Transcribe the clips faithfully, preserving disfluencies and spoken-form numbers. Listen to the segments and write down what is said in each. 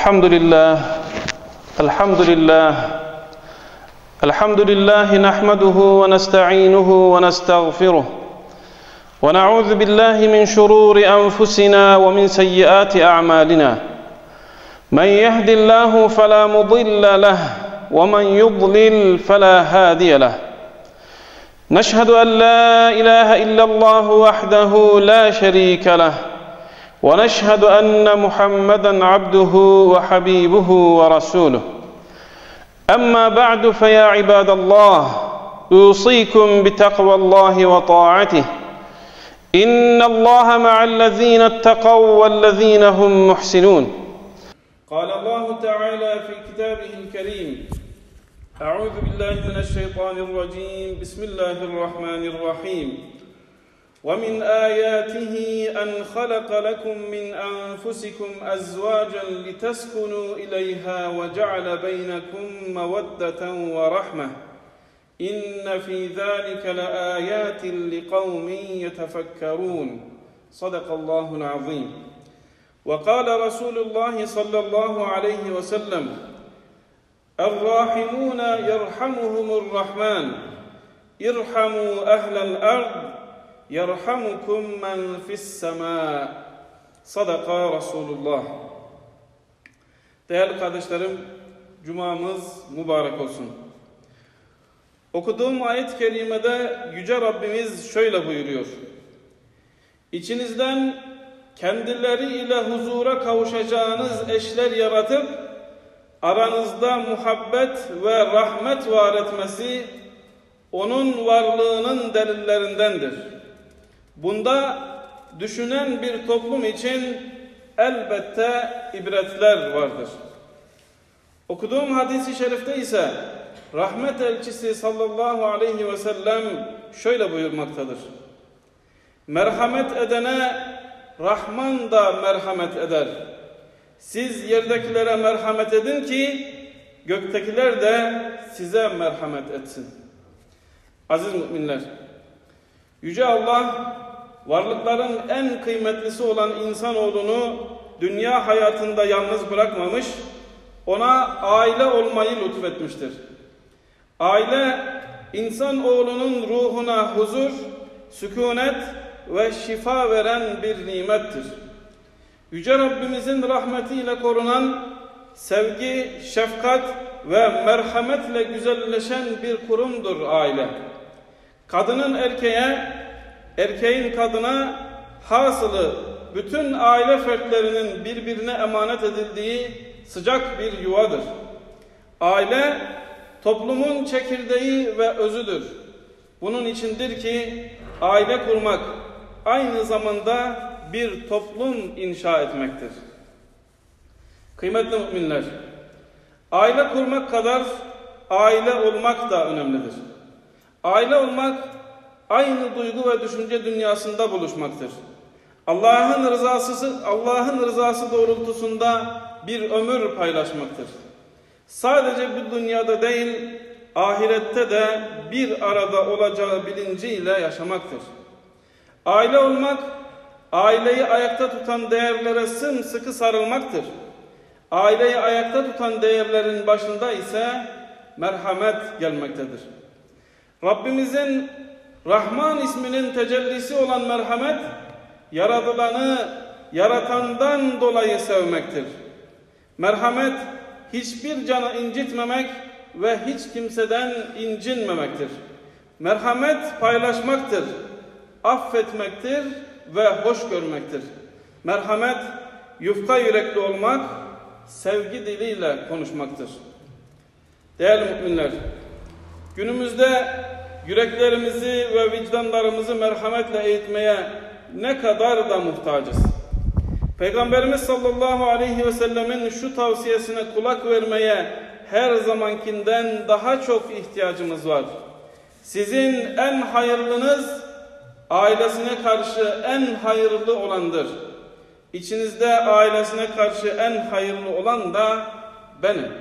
الحمد لله الحمد لله الحمد لله نحمده ونستعينه ونستغفره ونعوذ بالله من شرور أنفسنا ومن سيئات أعمالنا من يهد الله فلا مضل له ومن يضلل فلا هادي له نشهد أن لا إله إلا الله وحده لا شريك له ونشهد أن محمدًا عبده وحبيبه ورسوله أما بعد فيا عباد الله أوصيكم بتقوى الله وطاعته إن الله مع الذين اتقوا والذين هم محسنون قال الله تعالى في كتابه الكريم أعوذ بالله من الشيطان الرجيم بسم الله الرحمن الرحيم ومن آياته أن خلق لكم من أنفسكم أزواجا لتسكنوا إليها وجعل بينكم مودة ورحمة إن في ذلك لآيات لقوم يتفكرون صدق الله العظيم وقال رسول الله صلى الله عليه وسلم الراحمون يرحمهم الرحمن ارحموا أهل الأرض يرحمكم من في السماء Sadaka Resulullah. Değerli kardeşlerim, Cumamız mübarek olsun. Okuduğum ayet-i kerimede Yüce Rabbimiz şöyle buyuruyor. İçinizden kendileriyle huzura kavuşacağınız eşler yaratıp aranızda muhabbet ve rahmet var etmesi onun varlığının delillerindendir. Bunda düşünen bir toplum için elbette ibretler vardır. Okuduğum hadis-i şerifte ise rahmet elçisi sallallahu aleyhi ve sellem şöyle buyurmaktadır. Merhamet edene Rahman da merhamet eder. Siz yerdekilere merhamet edin ki göktekiler de size merhamet etsin. Aziz müminler, Yüce Allah varlıkların en kıymetlisi olan insanoğlunu dünya hayatında yalnız bırakmamış, ona aile olmayı lütfetmiştir. Aile, insanoğlunun ruhuna huzur, sükunet ve şifa veren bir nimettir. Yüce Rabbimizin rahmetiyle korunan, sevgi, şefkat ve merhametle güzelleşen bir kurumdur aile. Kadının erkeğe, erkeğin kadına, hasılı bütün aile fertlerinin birbirine emanet edildiği sıcak bir yuvadır. Aile, toplumun çekirdeği ve özüdür. Bunun içindir ki aile kurmak aynı zamanda bir toplum inşa etmektir. Kıymetli müminler, aile kurmak kadar aile olmak da önemlidir. Aile olmak aynı duygu ve düşünce dünyasında buluşmaktır. Allah'ın rızası Allah'ın rızası doğrultusunda bir ömür paylaşmaktır. Sadece bu dünyada değil, ahirette de bir arada olacağı bilinciyle yaşamaktır. Aile olmak, aileyi ayakta tutan değerlere sımsıkı sarılmaktır. Aileyi ayakta tutan değerlerin başında ise merhamet gelmektedir. Rabbimizin Rahman isminin tecellisi olan merhamet, yaratılanı yaratandan dolayı sevmektir. Merhamet, hiçbir canı incitmemek ve hiç kimseden incinmemektir. Merhamet paylaşmaktır, affetmektir ve hoş görmektir. Merhamet, yufka yürekli olmak, sevgi diliyle konuşmaktır. Değerli müminler, günümüzde yüreklerimizi ve vicdanlarımızı merhametle eğitmeye ne kadar da muhtacız. Peygamberimiz sallallahu aleyhi ve sellemin şu tavsiyesine kulak vermeye her zamankinden daha çok ihtiyacımız var. Sizin en hayırlınız ailesine karşı en hayırlı olandır. İçinizde ailesine karşı en hayırlı olan da benim.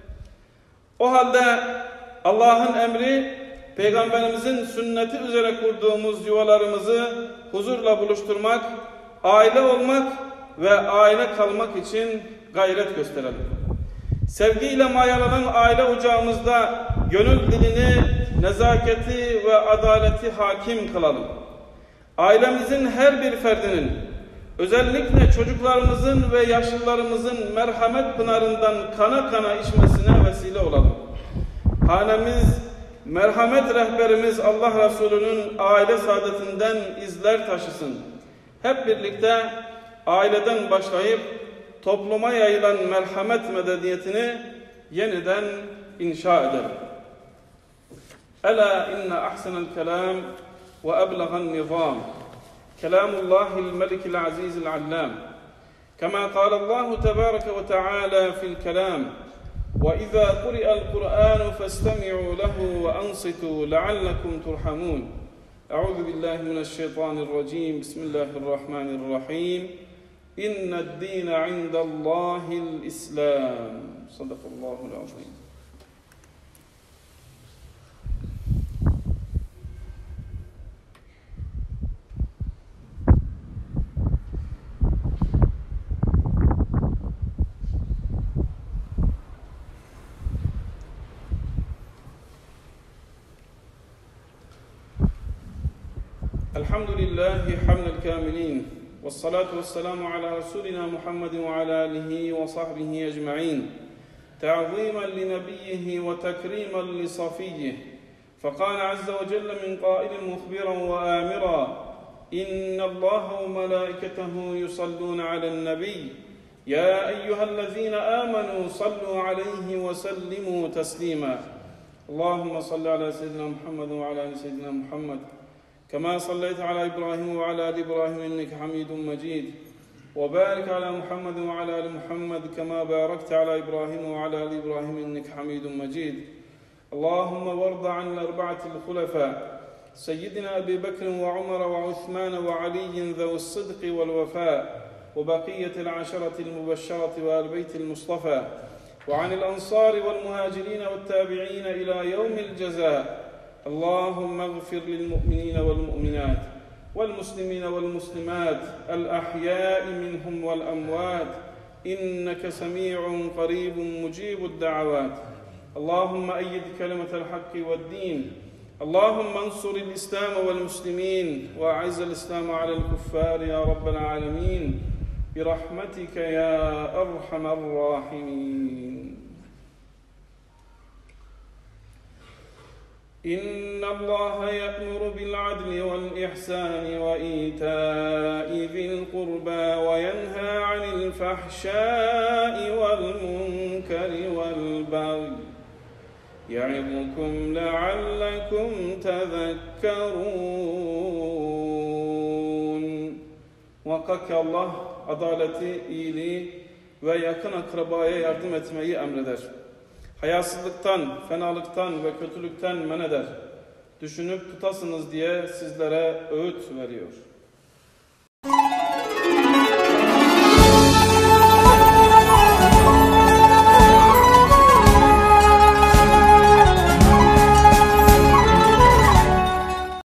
O halde Allah'ın emri, Peygamberimizin sünneti üzere kurduğumuz yuvalarımızı huzurla buluşturmak, aile olmak ve aile kalmak için gayret gösterelim. Sevgiyle mayalanan aile ocağımızda gönül dilini, nezaketi ve adaleti hakim kılalım. Ailemizin her bir ferdinin, özellikle çocuklarımızın ve yaşlılarımızın merhamet pınarından kana kana içmesine vesile olalım. Hanemiz, merhamet rehberimiz Allah Resulü'nün aile saadetinden izler taşısın. Hep birlikte aileden başlayıp topluma yayılan merhamet medeniyetini yeniden inşa edelim. Ela inne ahsenel kelam ve eblegan nizam kelamullahil melikil azizil allam. Kema kâlallahu tebâreke ve teâlâ fil kelam. وَإِذَا قُرِئَ الْقُرْآنُ فَاسْتَمِعُوا لَهُ وَأَنصِتُوا لَعَلَّكُمْ تُرْحَمُونَ. أعوذ بالله من الشيطان الرجيم. بسم الله الرحمن الرحيم. إن الدين عند الله الإسلام. صدق الله العظيم. الحمد لله حمد الكاملين والصلاة والسلام على رسولنا محمد وعلى آله وصحبه أجمعين تعظيما لنبيه وتكريما لصفيه. فقال عز وجل من قائل مخبرا وآمرا إن الله وملائكته يصلون على النبي يا أيها الذين آمنوا صلوا عليه وسلموا تسليما. اللهم صل على سيدنا محمد وعلى آل سيدنا محمد كما صليت على إبراهيم وعلى آل إبراهيم إنك حميد مجيد. وبارك على محمد وعلى آل محمد كما باركت على إبراهيم وعلى آل إبراهيم إنك حميد مجيد. اللهم وارض عن الأربعة الخلفاء سيدنا أبي بكر وعمر وعثمان وعلي ذوي الصدق والوفاء وبقية العشرة المبشرة وآل بيت المصطفى وعن الأنصار والمهاجرين والتابعين إلى يوم الجزاء. اللهم اغفر للمؤمنين والمؤمنات والمسلمين والمسلمات الأحياء منهم والأموات إنك سميع قريب مجيب الدعوات. اللهم أيد كلمة الحق والدين. اللهم انصر الإسلام والمسلمين وأعز الإسلام على الكفار يا رب العالمين برحمتك يا أرحم الراحمين. إن الله يأمر بالعدل والإحسان وإيتاء ذي القربى وينهى عن الفحشاء والمنكر والبغي يعظكم لعلكم تذكرون. Muhakkak ki Allah adaleti, iyiliği ve yakın akrabaya yardım etmeyi emreder. Hayasızlıktan, fenalıktan ve kötülükten men eder. Düşünüp tutasınız diye sizlere öğüt veriyor.